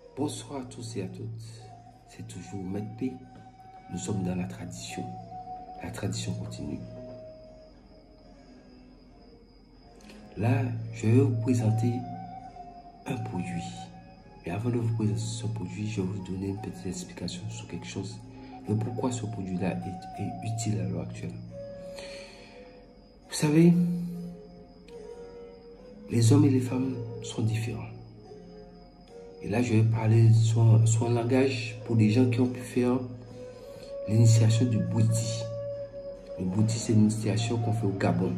Bonsoir à tous et à toutes. C'est toujours Maître P. Nous sommes dans la tradition. La tradition continue. Là, je vais vous présenter un produit. Mais avant de vous présenter ce produit, je vais vous donner une petite explication sur quelque chose. Et pourquoi ce produit-là est utile à l'heure actuelle. Vous savez, les hommes et les femmes sont différents. Et là, je vais parler sur un langage pour des gens qui ont pu faire l'initiation du Bouti. Le Bouti, c'est une initiation qu'on fait au Gabon.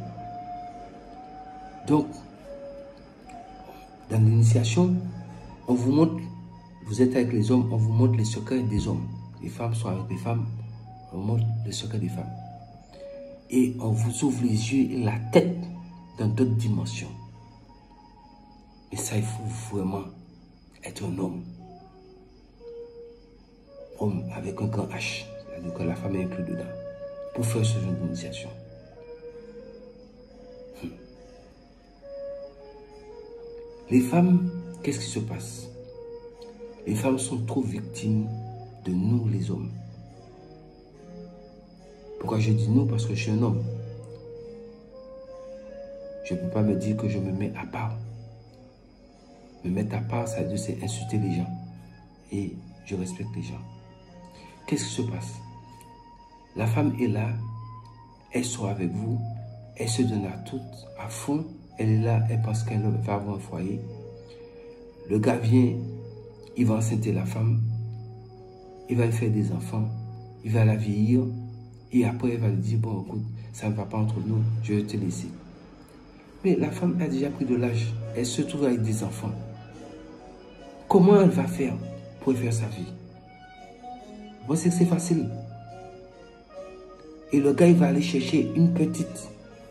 Donc, dans l'initiation, on vous montre, vous êtes avec les hommes, on vous montre les secrets des hommes. Les femmes sont avec les femmes, on vous montre les secrets des femmes. Et on vous ouvre les yeux et la tête dans d'autres dimensions. Et ça, il faut vraiment être un homme. Homme avec un grand H, c'est-à-dire que la femme est inclue dedans, pour faire ce genre d'initiation. Les femmes, qu'est-ce qui se passe? Les femmes sont trop victimes de nous, les hommes. Pourquoi je dis nous? Parce que je suis un homme. Je ne peux pas me dire que je me mets à part. Me mettre à part, ça veut dire c'est insulter les gens. Et je respecte les gens. Qu'est-ce qui se passe? La femme est là, elle sort avec vous, elle se donne à tout, à fond. Elle est là, elle pense qu'elle va avoir un foyer. Le gars vient, il va enceinter la femme, il va lui faire des enfants, il va la vieillir, et après il va lui dire, bon écoute, ça ne va pas entre nous, je vais te laisser. Mais la femme a déjà pris de l'âge, elle se trouve avec des enfants. Comment elle va faire pour faire sa vie? Vous pensez que c'est facile? Et le gars, il va aller chercher une petite.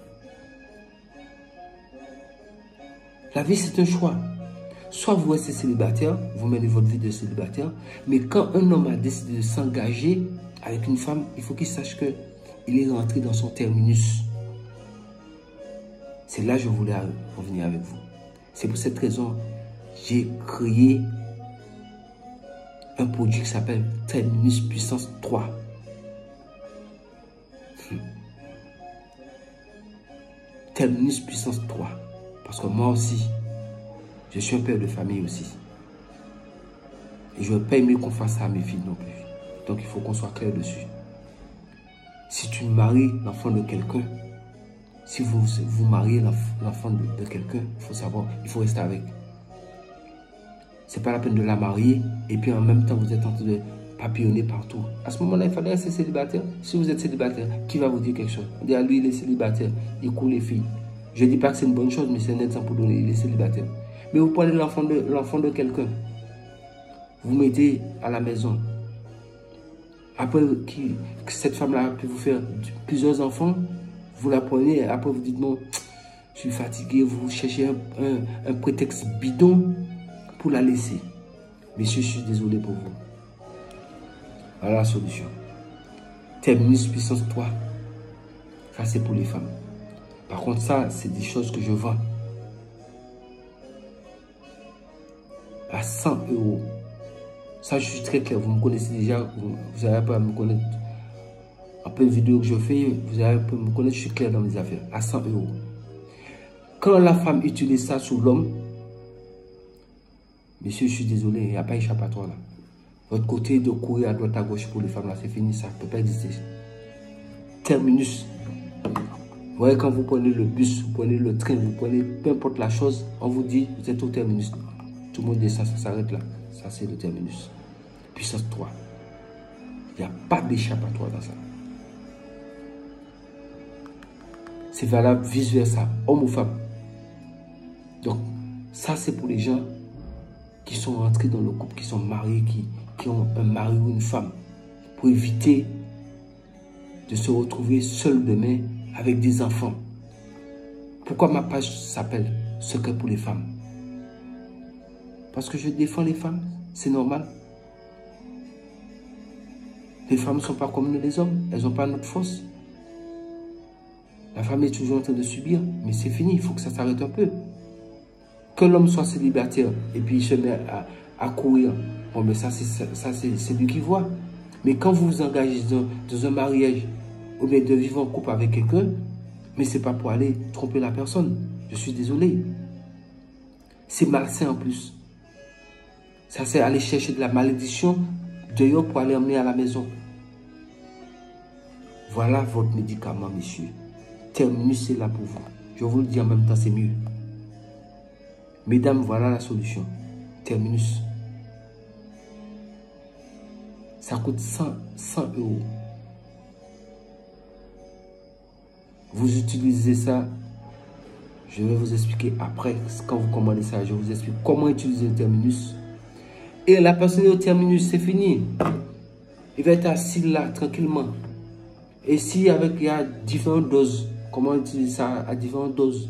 La vie, c'est un choix. Soit vous restez célibataire, vous menez votre vie de célibataire, mais quand un homme a décidé de s'engager avec une femme, il faut qu'il sache qu'il est rentré dans son terminus. C'est là que je voulais revenir avec vous. C'est pour cette raison que j'ai créé un produit qui s'appelle Terminus Puissance 3. Terminus Puissance 3. Parce que moi aussi, je suis un père de famille aussi. Et je ne veux pas aimer qu'on fasse ça à mes filles non plus. Donc il faut qu'on soit clair dessus. Si tu maries l'enfant de quelqu'un, si vous mariez l'enfant de quelqu'un, il faut savoir, il faut rester avec. C'est pas la peine de la marier et puis en même temps vous êtes en train de papillonner partout. À ce moment-là, il fallait rester célibataire. Si vous êtes célibataire, qui va vous dire quelque chose? On dit à lui, il est célibataire, il court les filles. Je ne dis pas que c'est une bonne chose, mais c'est un exemple pour donner, il est célibataire. Mais vous prenez l'enfant de quelqu'un, vous mettez à la maison. Après que cette femme-là a pu vous faire plusieurs enfants, vous la prenez et après vous dites, bon, je suis fatigué, vous cherchez un prétexte bidon pour la laisser. Messieurs, je suis désolé pour vous. Voilà la solution. Terminus Puissance 3. Ça, c'est pour les femmes. Par contre, ça, c'est des choses que je vends à 100 €. Ça, je suis très clair. Vous me connaissez déjà. Vous n'avez pas à me connaître. Un peu de vidéo que je fais, vous n'avez pas à me connaître. Je suis clair dans mes affaires. À 100 €. Quand la femme utilise ça sur l'homme, messieurs, je suis désolé, il n'y a pas échappatoire là. Votre côté de courir à droite à gauche pour les femmes là, c'est fini, ça ne peut pas exister. Terminus. Vous voyez, quand vous prenez le bus, vous prenez le train, vous prenez peu importe la chose, on vous dit, vous êtes au terminus. Tout le monde dit ça, ça s'arrête là. Ça, c'est le terminus. Puissance 3. Il n'y a pas d'échappatoire dans ça. C'est valable vice-versa, homme ou femme. Donc, ça, c'est pour les gens qui sont rentrés dans le couple, qui sont mariés, qui ont un mari ou une femme, pour éviter de se retrouver seul demain avec des enfants. Pourquoi ma page s'appelle Secret pour les femmes? Parce que je défends les femmes, c'est normal. Les femmes ne sont pas comme nous les hommes, elles n'ont pas notre force. La femme est toujours en train de subir, mais c'est fini, il faut que ça s'arrête un peu. Que l'homme soit célibataire et puis il se met à courir. Bon, mais ça, c'est lui qui voit. Mais quand vous vous engagez dans un mariage, ou bien de vivre en couple avec quelqu'un, mais ce n'est pas pour aller tromper la personne. Je suis désolé. C'est malsain en plus. Ça, c'est aller chercher de la malédiction dehors pour aller emmener à la maison. Voilà votre médicament, messieurs. Terminus, c'est là pour vous. Je vous le dis en même temps, c'est mieux. Mesdames, voilà la solution. Terminus. Ça coûte 100 €. Vous utilisez ça. Je vais vous expliquer après, quand vous commandez ça, je vous explique comment utiliser le terminus. Et la personne au terminus, c'est fini. Il va être assis là, tranquillement. Et si il y a différentes doses, comment utiliser ça à différentes doses?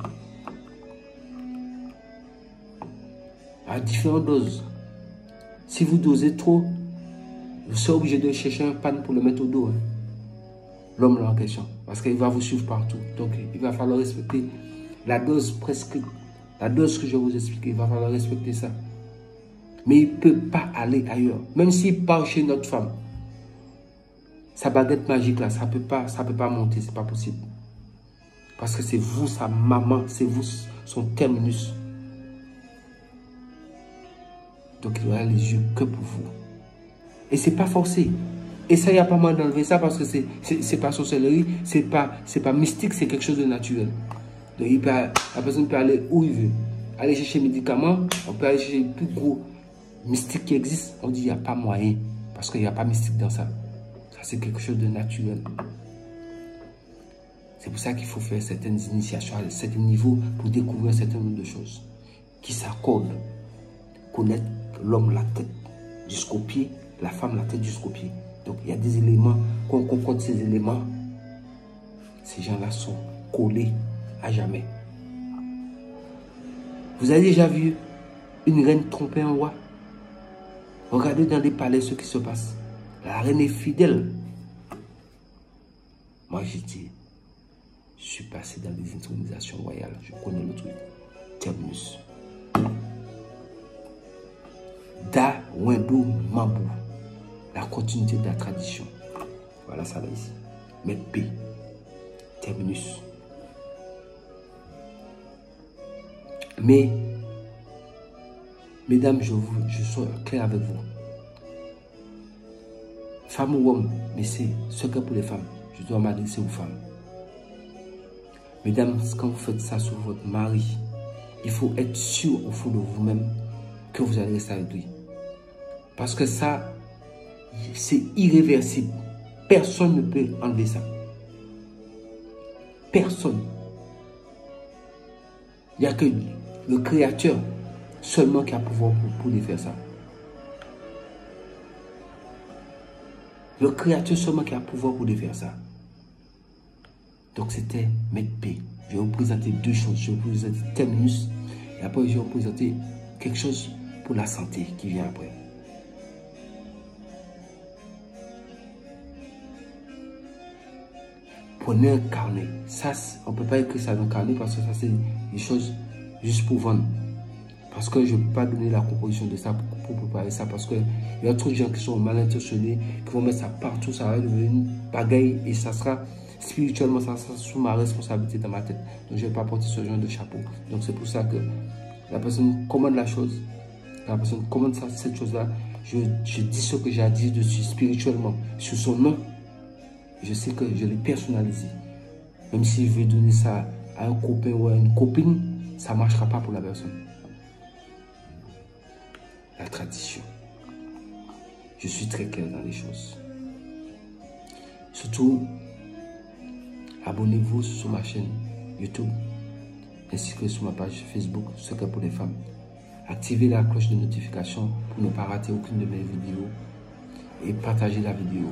À différentes doses. Si vous dosez trop, vous serez obligé de chercher un pan pour le mettre au dos. Hein. L'homme là en question. Parce qu'il va vous suivre partout. Donc il va falloir respecter la dose prescrite. La dose que je vais vous expliquer, il va falloir respecter ça. Mais il ne peut pas aller ailleurs. Même s'il part chez notre femme. Sa baguette magique là, ça peut pas monter, c'est pas possible. Parce que c'est vous, sa maman, c'est vous, son terminus. Donc il aura les yeux que pour vous. Et c'est pas forcé. Essayez à pas mal d'enlever ça parce que c'est pas sorcellerie, c'est pas mystique, c'est quelque chose de naturel. Donc la personne peut aller où il veut. Aller chercher médicaments, on peut aller chercher le plus gros mystique qui existe. On dit il n'y a pas moyen parce qu'il n'y a pas mystique dans ça. Ça c'est quelque chose de naturel. C'est pour ça qu'il faut faire certaines initiations à certains niveaux pour découvrir un certain nombre de choses qui s'accordent. Connaître l'homme la tête jusqu'au pied, la femme la tête jusqu'au pied. Donc il y a des éléments, quand on concorde ces éléments, ces gens-là sont collés à jamais. Vous avez déjà vu une reine tromper un roi? Regardez dans les palais ce qui se passe. La reine est fidèle. Moi j'ai dit, je suis passé dans des intronisations royales. Je connais le truc. Terminus. Da Wendo Mambou. La continuité de la tradition. Voilà ça là ici. Mettre P. Terminus. Mais, mesdames, je suis clair avec vous. Femme ou homme, mais c'est secret pour les femmes. Je dois m'adresser aux femmes. Mesdames, quand vous faites ça sur votre mari, il faut être sûr au fond de vous-même que vous allez rester avec lui. Parce que ça, c'est irréversible. Personne ne peut enlever ça. Personne. Il n'y a que le Créateur seulement qui a pouvoir pour lui faire ça. Le Créateur seulement qui a pouvoir pour lui faire ça. Donc c'était Maître P. Je vais vous présenter deux choses. Je vais vous présenter terminus et après je vais vous présenter quelque chose pour la santé qui vient après. Prenez un carnet. Ça, on ne peut pas écrire ça dans le carnet parce que ça, c'est des choses juste pour vendre. Parce que je ne peux pas donner la composition de ça pour préparer ça. Parce qu'il y a trop de gens qui sont mal intentionnés, qui vont mettre ça partout. Ça va devenir une bagaille et ça sera spirituellement, ça sera sous ma responsabilité dans ma tête. Donc, je ne vais pas porter ce genre de chapeau. Donc, c'est pour ça que la personne commande la chose. La personne commande ça, cette chose-là. Je dis ce que j'ai à dire dessus spirituellement, sur son nom. Je sais que je l'ai personnalisé. Même si je veux donner ça à un copain ou à une copine, ça ne marchera pas pour la personne. La tradition. Je suis très clair dans les choses. Surtout, abonnez-vous sur ma chaîne YouTube, ainsi que sur ma page Facebook, Secret pour les femmes. Activez la cloche de notification pour ne pas rater aucune de mes vidéos et partagez la vidéo.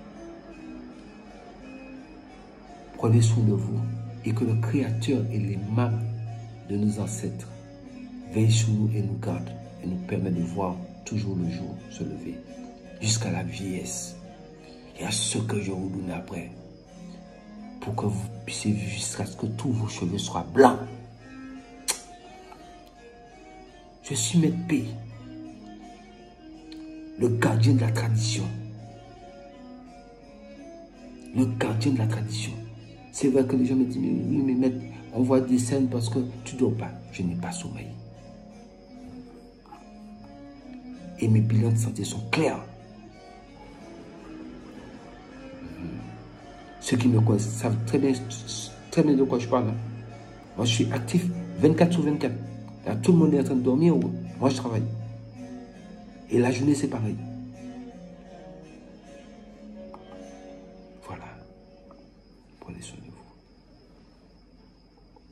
Prenez soin de vous et que le Créateur et les mains de nos ancêtres veillent sur nous et nous gardent et nous permettent de voir toujours le jour se lever jusqu'à la vieillesse et à ce que je vous donne après pour que vous puissiez vivre jusqu'à ce que tous vos cheveux soient blancs. Je suis Maître P. Le gardien de la tradition. Le gardien de la tradition. C'est vrai que les gens me disent, oui, mais maître, on voit des scènes parce que tu ne dors pas. Je n'ai pas sommeil. Et mes bilans de santé sont clairs. Ceux qui me connaissent savent très bien de quoi je parle. Moi, je suis actif 24 sur 24. Là, tout le monde est en train de dormir. Moi, je travaille. Et la journée, c'est pareil.